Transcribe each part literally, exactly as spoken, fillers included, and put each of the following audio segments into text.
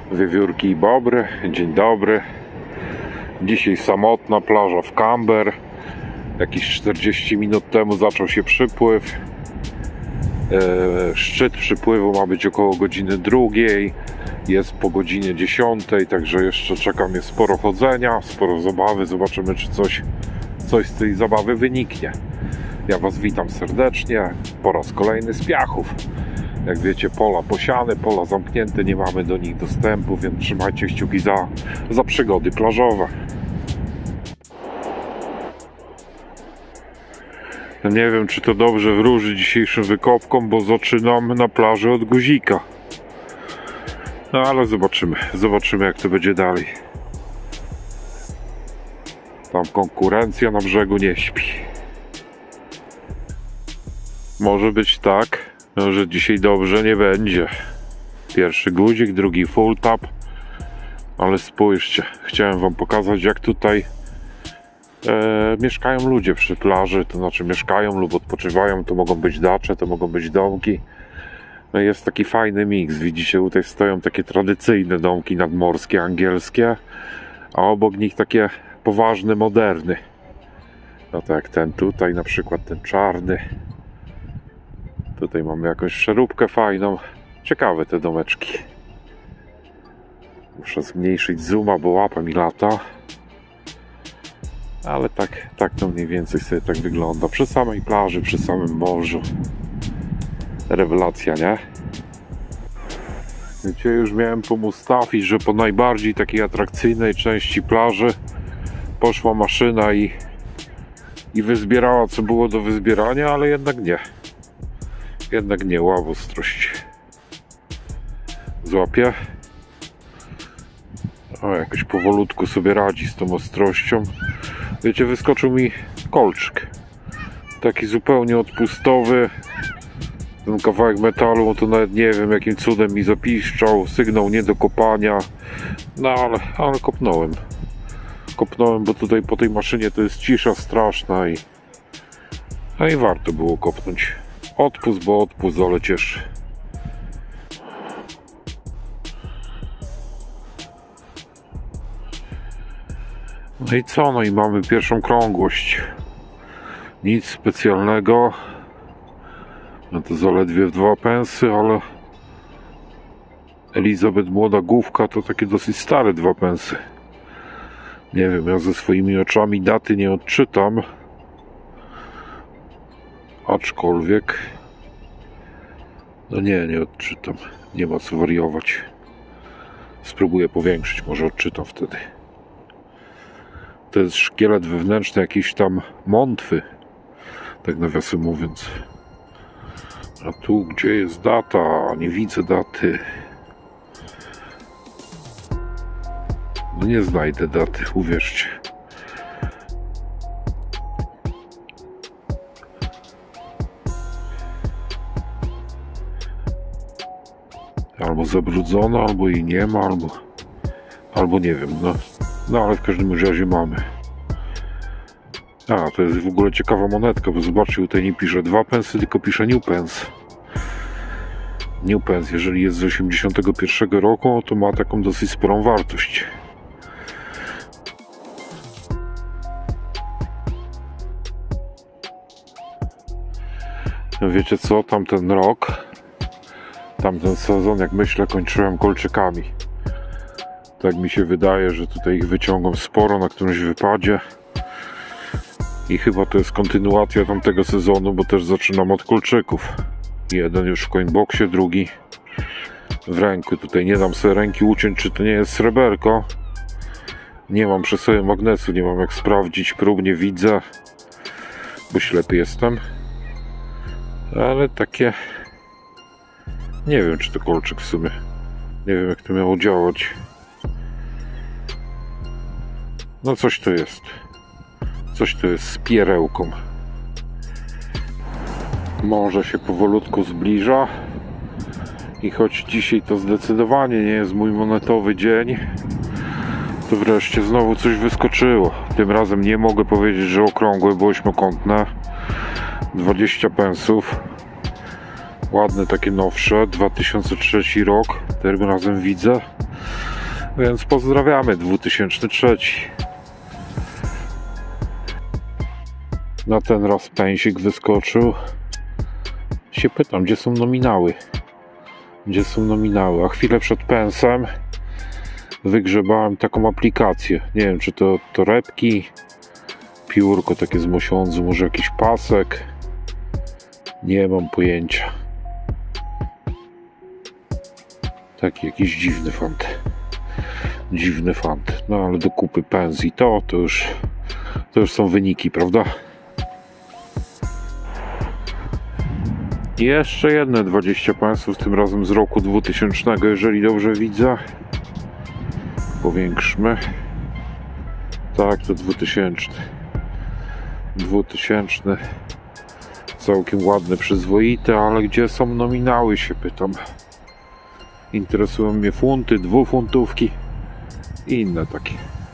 Wiewiórki i bobry, dzień dobry. Dzisiaj samotna plaża w Camber. Jakieś czterdzieści minut temu zaczął się przypływ. Szczyt przypływu ma być około godziny drugiej. Jest po godzinie dziesiątej, także jeszcze czeka mnie sporo chodzenia, sporo zabawy. Zobaczymy, czy coś, coś z tej zabawy wyniknie. Ja Was witam serdecznie po raz kolejny z Piachów. Jak wiecie, pola posiane, pola zamknięte, nie mamy do nich dostępu, więc trzymajcie kciuki za, za przygody plażowe. Nie wiem, czy to dobrze wróży dzisiejszym wykopkom, bo zaczynam na plaży od guzika. No ale zobaczymy, zobaczymy jak to będzie dalej. Tam konkurencja na brzegu nie śpi. Może być tak, że dzisiaj dobrze nie będzie. Pierwszy guzik, drugi full tap. Ale spójrzcie, chciałem Wam pokazać, jak tutaj e, mieszkają ludzie przy plaży. To znaczy mieszkają lub odpoczywają. To mogą być dacze, to mogą być domki. No jest taki fajny miks. Widzicie, tutaj stoją takie tradycyjne domki nadmorskie, angielskie, a obok nich takie poważne, moderny. No tak jak ten tutaj, na przykład ten czarny. Tutaj mamy jakąś przeróbkę fajną. Ciekawe te domeczki. Muszę zmniejszyć zooma, bo łapa mi lata. Ale tak, tak to mniej więcej sobie tak wygląda. Przy samej plaży, przy samym morzu. Rewelacja, nie? Wiecie, już miałem pomóc trafić, że po najbardziej takiej atrakcyjnej części plaży poszła maszyna i, i wyzbierała, co było do wyzbierania, ale jednak nie. Jednak nie, ław ostrość. Złapie. O, jakoś powolutku sobie radzi z tą ostrością. Wiecie, wyskoczył mi kolczyk. Taki zupełnie odpustowy. Ten kawałek metalu, to nawet nie wiem jakim cudem mi zapiszczał. Sygnał nie do kopania. No ale, ale kopnąłem. Kopnąłem, bo tutaj po tej maszynie to jest cisza straszna i... No i warto było kopnąć. Odpust, bo odpust, ale cieszy. No i co? No i mamy pierwszą krągłość. Nic specjalnego. No to zaledwie dwa pensy, ale Elizabeth Młoda Główka to takie dosyć stare dwa pensy. Nie wiem, ja ze swoimi oczami daty nie odczytam. Aczkolwiek no nie, nie odczytam. Nie ma co wariować. Spróbuję powiększyć, może odczytam wtedy. To jest szkielet wewnętrzny jakiejś tam mątwy, tak nawiasem mówiąc. A tu gdzie jest data? Nie widzę daty. No nie znajdę daty, uwierzcie. Albo zabrudzona, albo jej nie ma, albo, albo nie wiem, no. No ale w każdym razie mamy. A, to jest w ogóle ciekawa monetka, bo zobaczcie, tutaj nie pisze dwa pensy, tylko pisze new pence. New pence, jeżeli jest z osiemdziesiątego pierwszego roku, to ma taką dosyć sporą wartość. No wiecie co, tamten rok, tamten sezon, jak myślę, kończyłem kolczykami. Tak mi się wydaje, że tutaj ich wyciągam sporo na którymś wypadzie. I chyba to jest kontynuacja tamtego sezonu, bo też zaczynam od kolczyków. Jeden już w coinboxie, drugi w ręku. Tutaj nie dam sobie ręki uciąć, czy to nie jest sreberko. Nie mam przy sobie magnesu, nie mam jak sprawdzić, prób nie widzę, bo ślepy jestem. Ale takie... Nie wiem, czy to kolczyk w sumie. Nie wiem, jak to miało działać. No coś to jest. Coś to jest z pierełką. Morze się powolutku zbliża. I choć dzisiaj to zdecydowanie nie jest mój monetowy dzień, to wreszcie znowu coś wyskoczyło. Tym razem nie mogę powiedzieć, że okrągłe, bo ośmiokątne. dwadzieścia pensów. Ładne, takie nowsze. dwa tysiące trzeci rok. Tym razem widzę. Więc pozdrawiamy, dwa tysiące trzeci. Na ten raz pensik wyskoczył. Się pytam, gdzie są nominały? Gdzie są nominały? A chwilę przed pensem wygrzebałem taką aplikację. Nie wiem, czy to torebki, piórko takie z mosiądzu, może jakiś pasek. Nie mam pojęcia. Taki jakiś dziwny fant. Dziwny fant. No ale do kupy pensji to, to już, to już są wyniki, prawda? I jeszcze jedne dwadzieścia pensów, tym razem z roku dwutysięcznego, jeżeli dobrze widzę. Powiększmy. Tak, to dwutysięczny. dwutysięczny. Całkiem ładne, przyzwoite, ale gdzie są nominały, się pytam. Interesują mnie funty, dwufuntówki i inne takie.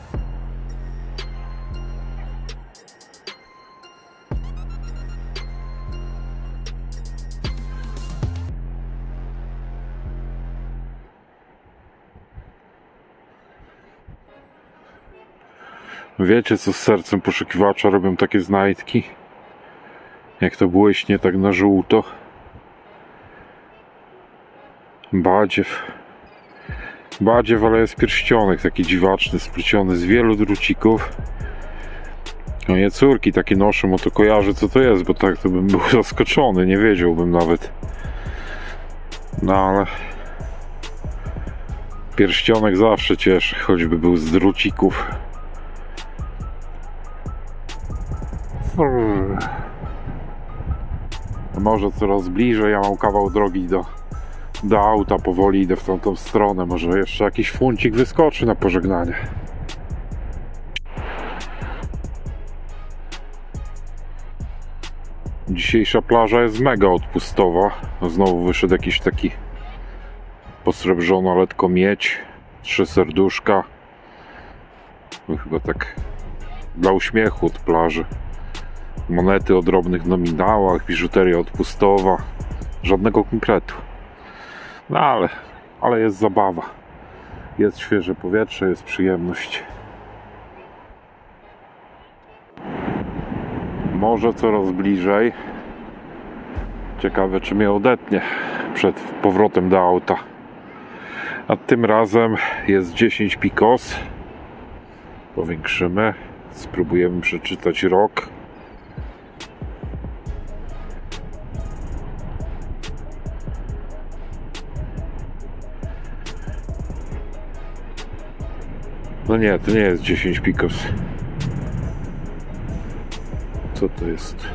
Wiecie, co z sercem poszukiwacza robią takie znajdki? Jak to błyśnie tak na żółto. Badziew. Badziew, ale jest pierścionek taki dziwaczny, spleciony z wielu drucików. Moje córki takie noszą, o to kojarzę, co to jest, bo tak to bym był zaskoczony, nie wiedziałbym nawet. No ale pierścionek zawsze cieszy, choćby był z drucików. Może coraz bliżej, ja mam kawał drogi do, do auta, powoli idę w tamtą stronę, może jeszcze jakiś funcik wyskoczy na pożegnanie. Dzisiejsza plaża jest mega odpustowa, znowu wyszedł jakiś taki posrebrzona letko miedź, trzy serduszka, no chyba tak dla uśmiechu od plaży. Monety o drobnych nominałach, biżuteria odpustowa, żadnego konkretu. No ale, ale jest zabawa. Jest świeże powietrze, jest przyjemność. Może coraz bliżej. Ciekawe, czy mnie odetnie przed powrotem do auta. A tym razem jest dziesięć pikos. Powiększymy. Spróbujemy przeczytać rok. No nie, to nie jest dziesięć pikos. Co to jest?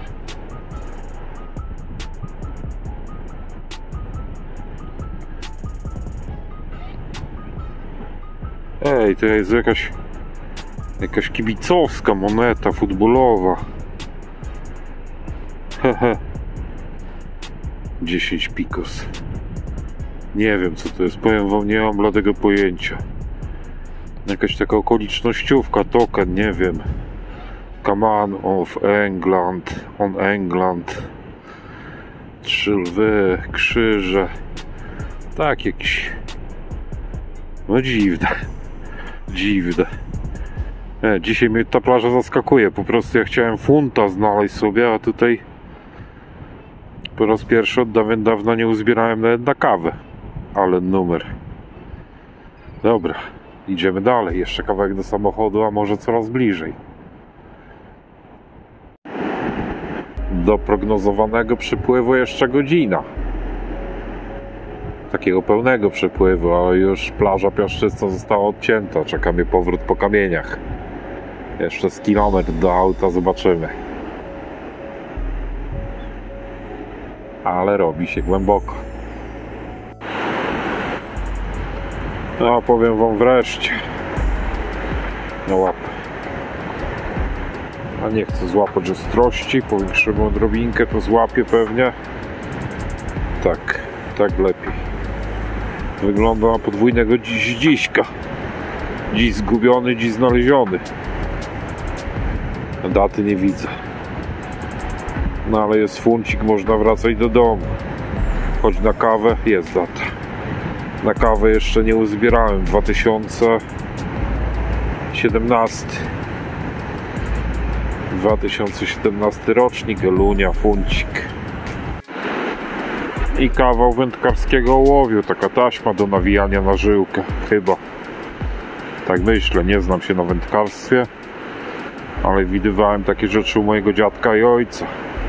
Ej, to jest jakaś jakaś kibicowska moneta futbolowa. Hehe. dziesięć pikos. Nie wiem, co to jest. Powiem wam, nie mam bladego pojęcia. Jakaś taka okolicznościówka, token, nie wiem. Command of England, on England. Trzy lwy, krzyże. Tak, jakiś... No dziwne. Dziwne. Nie, dzisiaj mnie ta plaża zaskakuje. Po prostu ja chciałem funta znaleźć sobie, a tutaj po raz pierwszy od dawien dawna nie uzbierałem nawet na kawę. Ale numer. Dobra. Idziemy dalej, jeszcze kawałek do samochodu, a może coraz bliżej. Do prognozowanego przypływu jeszcze godzina. Takiego pełnego przypływu, ale już plaża Piaszczycna została odcięta. Czeka mnie powrót po kamieniach. Jeszcze z kilometr do auta, zobaczymy. Ale robi się głęboko. No, powiem wam wreszcie. No łap. A nie chcę złapać ostrości. Powiększymy odrobinkę, to złapię pewnie. Tak, tak lepiej. Wygląda na podwójnego dziś dziśka. Dziś zgubiony, dziś znaleziony. Daty nie widzę. No ale jest funcik, można wracać do domu. Chodź na kawę, jest data. Na kawę jeszcze nie uzbierałem. dwa tysiące siedemnasty dwa tysiące siedemnasty rocznik, Elunia, funcik. I kawał wędkarskiego ołowiu, taka taśma do nawijania na żyłkę, chyba. Tak myślę, nie znam się na wędkarstwie, ale widywałem takie rzeczy u mojego dziadka i ojca.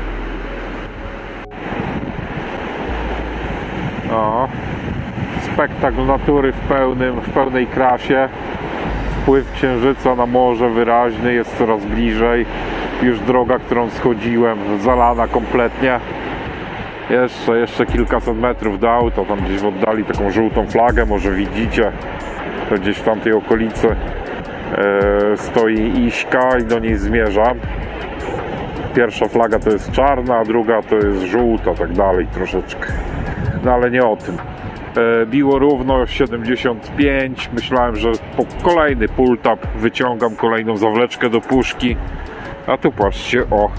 O, spektakl natury w, pełnym, w pełnej krasie. Wpływ księżyca na morze wyraźny, jest coraz bliżej. Już droga, którą schodziłem, zalana kompletnie. Jeszcze, jeszcze kilkaset metrów do auta, tam gdzieś w oddali taką żółtą flagę, może widzicie. To gdzieś w tamtej okolicy e, stoi Iśka i do niej zmierzam. Pierwsza flaga to jest czarna, a druga to jest żółta, tak dalej troszeczkę. No ale nie o tym. E, biło równo siedemdziesiąt pięć. Myślałem, że po kolejny pull-tap wyciągam kolejną zawleczkę do puszki. A tu patrzcie, o,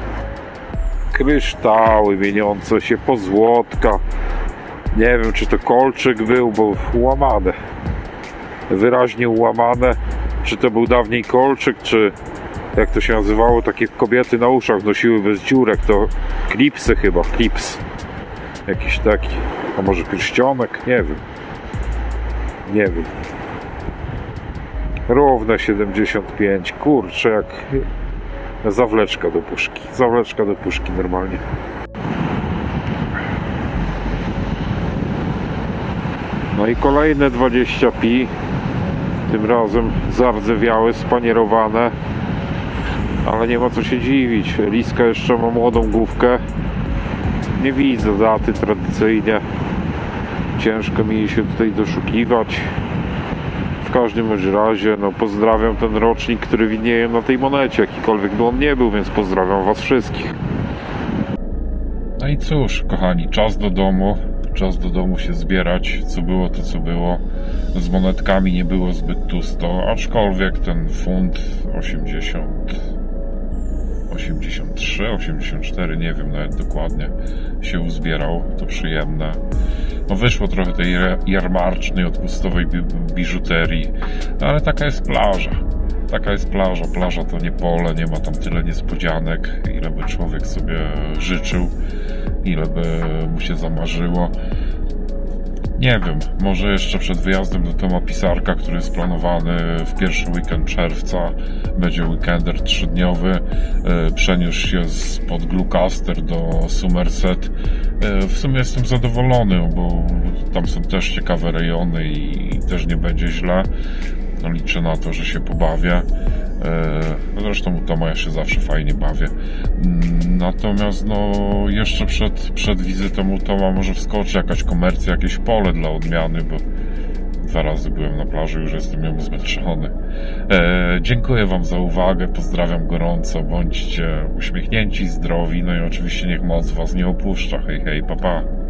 kryształy mieniące się, pozłotka. Nie wiem, czy to kolczyk był, bo ułamane. Wyraźnie ułamane. Czy to był dawniej kolczyk, czy jak to się nazywało, takie kobiety na uszach nosiły bez dziurek, to klipsy chyba, klips. Jakiś taki. A może pierścionek? Nie wiem. Nie wiem. Równe siedemdziesiąt pięć. Kurczę, jak zawleczka do puszki. Zawleczka do puszki normalnie. No i kolejne dwadzieścia pi. Tym razem zardzewiałe, spanierowane. Ale nie ma co się dziwić. Liska jeszcze ma młodą główkę. Nie widzę daty tradycyjnie. Ciężko mi się tutaj doszukiwać. W każdym razie, no pozdrawiam ten rocznik, który widnieje na tej monecie, jakikolwiek by on nie był, więc pozdrawiam was wszystkich. No i cóż, kochani, czas do domu. Czas do domu się zbierać. Co było, to co było. Z monetkami nie było zbyt tusto, aczkolwiek ten funt osiemdziesiąt, osiemdziesiąt trzy, osiemdziesiąt cztery, nie wiem nawet dokładnie, się uzbierał. To przyjemne. No wyszło trochę tej jarmarcznej, odpustowej bi biżuterii, ale taka jest plaża. Taka jest plaża. Plaża to nie pole, nie ma tam tyle niespodzianek, ile by człowiek sobie życzył, ile by mu się zamarzyło. Nie wiem, może jeszcze przed wyjazdem do Toma Pisarka, który jest planowany w pierwszy weekend czerwca, będzie weekender trzydniowy, przeniósł się spod Glucaster do Somerset. W sumie jestem zadowolony, bo tam są też ciekawe rejony i też nie będzie źle. No, liczę na to, że się pobawię. Zresztą u Toma ja się zawsze fajnie bawię. Natomiast no jeszcze przed, przed wizytą u Toma może wskoczy jakaś komercja, jakieś pole dla odmiany, bo dwa razy byłem na plaży, już jestem ją zmęczony. E, dziękuję wam za uwagę, pozdrawiam gorąco, bądźcie uśmiechnięci, zdrowi, no i oczywiście niech moc was nie opuszcza. Hej, hej, pa, pa.